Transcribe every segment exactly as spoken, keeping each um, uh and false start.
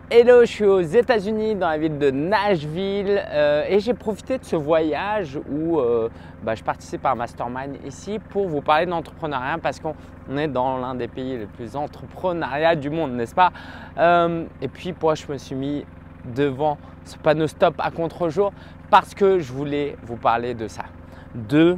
Hello, je suis aux États-Unis dans la ville de Nashville euh, et j'ai profité de ce voyage où euh, bah, je participe à un mastermind ici pour vous parler d'entrepreneuriat parce qu'on est dans l'un des pays les plus entrepreneuriats du monde, n'est-ce pas? euh, Et puis, moi, je me suis mis devant ce panneau stop à contre-jour parce que je voulais vous parler de ça, de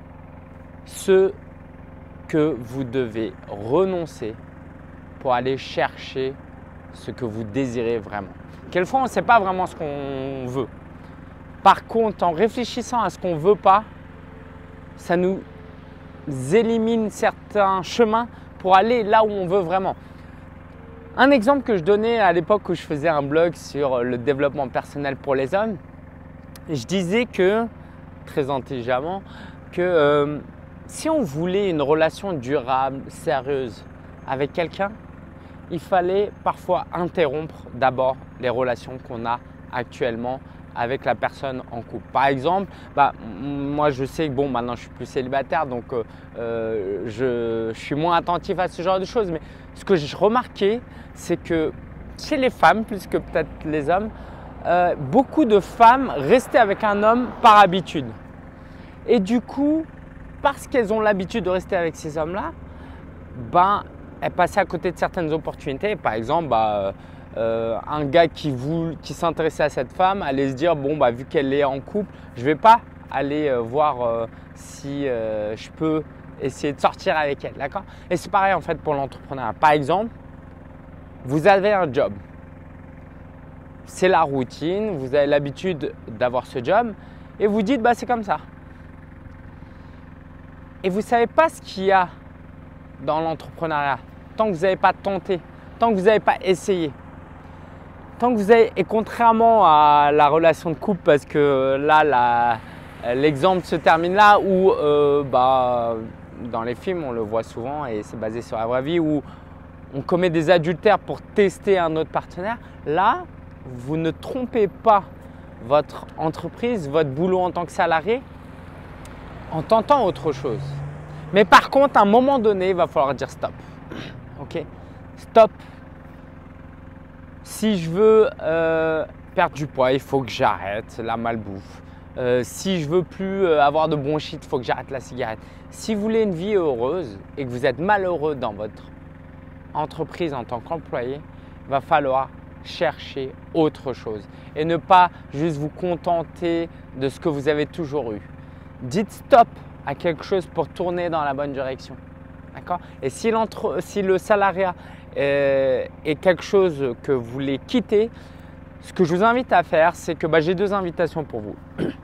ce que vous devez renoncer pour aller chercher ce que vous désirez vraiment. Quelquefois, on ne sait pas vraiment ce qu'on veut. Par contre, en réfléchissant à ce qu'on ne veut pas, ça nous élimine certains chemins pour aller là où on veut vraiment. Un exemple que je donnais à l'époque où je faisais un blog sur le développement personnel pour les hommes, je disais que, très intelligemment, que euh, si on voulait une relation durable, sérieuse avec quelqu'un, il fallait parfois interrompre d'abord les relations qu'on a actuellement avec la personne en couple. Par exemple, bah, moi je sais que bon, maintenant je suis plus célibataire, donc euh, je, je suis moins attentif à ce genre de choses. Mais ce que j'ai remarqué, c'est que chez les femmes, plus que peut-être les hommes, euh, beaucoup de femmes restaient avec un homme par habitude. Et du coup, parce qu'elles ont l'habitude de rester avec ces hommes-là, ben, elle passait à côté de certaines opportunités. Par exemple, bah, euh, un gars qui, qui s'intéressait à cette femme allait se dire bon, bah, vu qu'elle est en couple, je ne vais pas aller euh, voir euh, si euh, je peux essayer de sortir avec elle. D'accord? Et c'est pareil en fait pour l'entrepreneuriat. Par exemple, vous avez un job. C'est la routine, vous avez l'habitude d'avoir ce job et vous dites bah, c'est comme ça. Et vous ne savez pas ce qu'il y a dans l'entrepreneuriat, tant que vous n'avez pas tenté, tant que vous n'avez pas essayé, tant que vous avez, et contrairement à la relation de couple, parce que là, l'exemple se termine là où euh, bah, dans les films, on le voit souvent et c'est basé sur la vraie vie, où on commet des adultères pour tester un autre partenaire. Là, vous ne trompez pas votre entreprise, votre boulot en tant que salarié en tentant autre chose. Mais par contre, à un moment donné, il va falloir dire stop. Ok? Stop. Si je veux euh, perdre du poids, il faut que j'arrête la malbouffe. Euh, si je veux plus euh, avoir de bronchite, il faut que j'arrête la cigarette. Si vous voulez une vie heureuse et que vous êtes malheureux dans votre entreprise en tant qu'employé, il va falloir chercher autre chose et ne pas juste vous contenter de ce que vous avez toujours eu. Dites stop à quelque chose pour tourner dans la bonne direction. D'accord? Et si, si le salariat est, est quelque chose que vous voulez quitter, ce que je vous invite à faire, c'est que bah, j'ai deux invitations pour vous.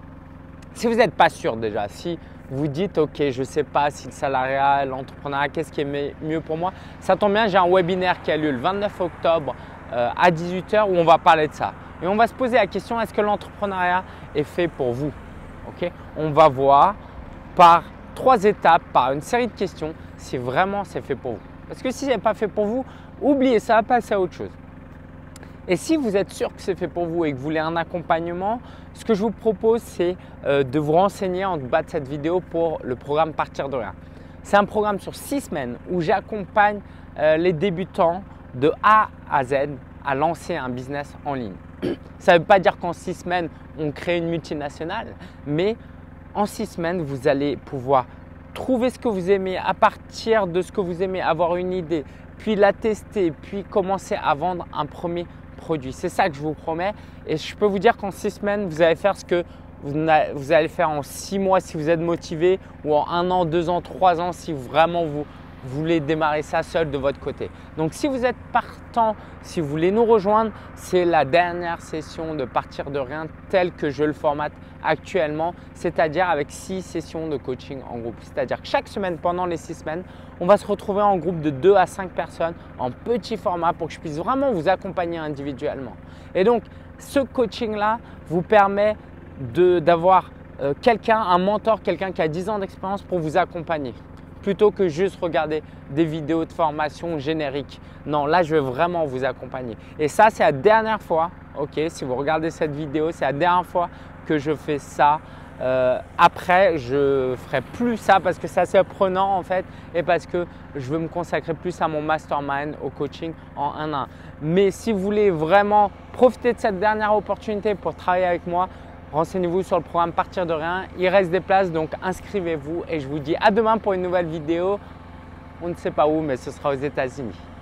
Si vous n'êtes pas sûr déjà, si vous dites ok, je ne sais pas si le salariat, l'entrepreneuriat, qu'est-ce qui est mieux pour moi, ça tombe bien, j'ai un webinaire qui a lieu le vingt-neuf octobre euh, à dix-huit heures où on va parler de ça. Et on va se poser la question, est-ce que l'entrepreneuriat est fait pour vous? Okay? On va voir par trois étapes, par une série de questions, si vraiment c'est fait pour vous. Parce que si ce n'est pas fait pour vous, oubliez ça, passez à autre chose. Et si vous êtes sûr que c'est fait pour vous et que vous voulez un accompagnement, ce que je vous propose, c'est euh, de vous renseigner en bas de cette vidéo pour le programme Partir de rien. C'est un programme sur six semaines où j'accompagne euh, les débutants de A à Z à lancer un business en ligne. Ça ne veut pas dire qu'en six semaines, on crée une multinationale, mais en six semaines, vous allez pouvoir trouver ce que vous aimez à partir de ce que vous aimez, avoir une idée, puis la tester, puis commencer à vendre un premier produit. C'est ça que je vous promets et je peux vous dire qu'en six semaines, vous allez faire ce que vous allez faire en six mois si vous êtes motivé ou en un an, deux ans, trois ans si vraiment vous voulez démarrer ça seul de votre côté. Donc si vous êtes partant, si vous voulez nous rejoindre, c'est la dernière session de Partir de rien telle que je le formate actuellement, c'est-à-dire avec six sessions de coaching en groupe. C'est-à-dire que chaque semaine, pendant les six semaines, on va se retrouver en groupe de deux à cinq personnes en petit format pour que je puisse vraiment vous accompagner individuellement. Et donc, ce coaching-là vous permet d'avoir euh, quelqu'un, un mentor, quelqu'un qui a dix ans d'expérience pour vous accompagner, plutôt que juste regarder des vidéos de formation génériques. Non, là, je vais vraiment vous accompagner. Et ça, c'est la dernière fois, ok, si vous regardez cette vidéo, c'est la dernière fois que je fais ça Euh, après, je ferai plus ça parce que c'est assez prenant en fait et parce que je veux me consacrer plus à mon mastermind, au coaching en un à un. Mais si vous voulez vraiment profiter de cette dernière opportunité pour travailler avec moi, renseignez-vous sur le programme Partir de rien. Il reste des places, donc inscrivez-vous et je vous dis à demain pour une nouvelle vidéo. On ne sait pas où, mais ce sera aux États-Unis.